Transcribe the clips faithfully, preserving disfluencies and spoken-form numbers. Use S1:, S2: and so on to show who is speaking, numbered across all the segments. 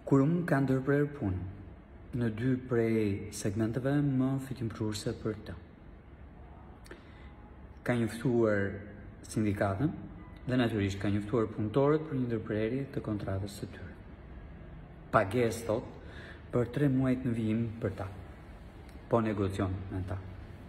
S1: Kurum ka ndërprerë punë në dy prej segmenteve më fitimprurëse për të. Ka njoftuar sindikatën dhe natyrisht ka njoftuar punëtorët për një ndërprerje të kontratës së tyre. Pagesë thot për tre muajt në vijim për ta, po negocion me ta.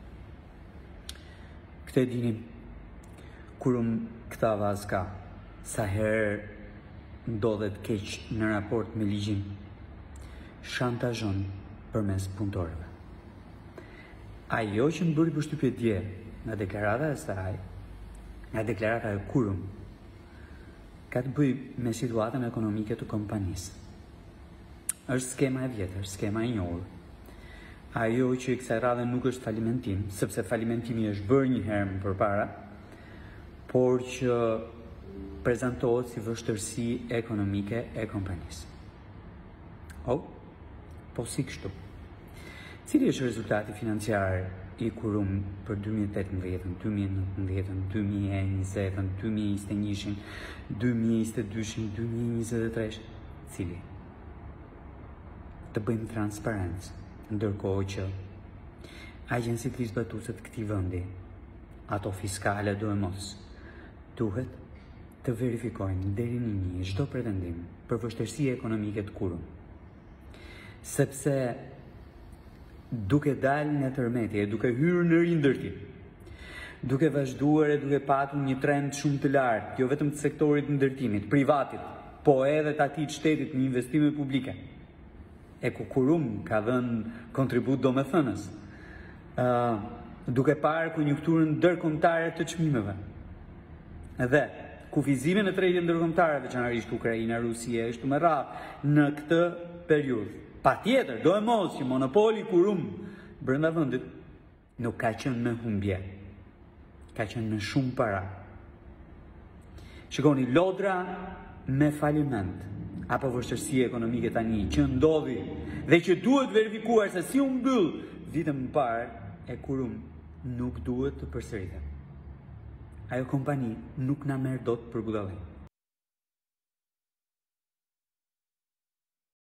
S1: Këtë e dini, Kurum këta vazë ka, sa herë ndodhet keq në raport me ligjin, shantazhon përmes punëtorëve. Ajo që më bëri përshtypje dje nga deklarata e saj, nga deklarata e Kurum, ka të bëj me situatën ekonomike të kompanisë. Është skema e vjetër, skema e njohur. Ajo që i kësaj radhe nuk është falimentim, sepse falimentimi është bërë një herë më përpara, por që prezantohet si vështërsi ekonomike e kompanisë. O, po si kështu. Cili është rezultati financiar i Kurum për dy mijë e tetëmbëdhjetë, dy mijë e nëntëmbëdhjetë, dy mijë e njëzet, dy mijë e njëzet e një, dy mijë e njëzet e dy, dy mijë e njëzet e tre? Cili? Të bëjmë transparencë, ndërkohë që agjencitë ligjbatuese të këtij vendi, ato fiskale do e mos, duhet të verifikojnë deri në një çdo pretendim për vështirësi ekonomike të Kurum. Sepse duke dalë nga tërmeti, duke hyrë në rindërtim, duke vazhduar e duke patur një trend shumë të lartë, jo vetëm të sektorit të ndërtimit, privatit, po edhe të atij të shtetit në investime publike, e ku Kurum ka dhënë kontribut domethënës, uh, duke parë konjunkturën ndërkombëtare të çmimeve, dhe kufizimin e tregjes ndërkombëtare, veçanërisht Ukraina, Rusia, është më rrallë në këtë periudhë. Patjetër, do e mos që monopoli Kurum brenda vendit nuk ka qenë në humbje, ka qenë në shumë para. Shikoni, lodra me faliment apo vështirësi ekonomike tani që ndodhi dhe që duhet verifikuar se si u mbyll vitën më parë, e Kurum nuk duhet të përsëritet. Ajo kompani nuk na merr dot për budallëk.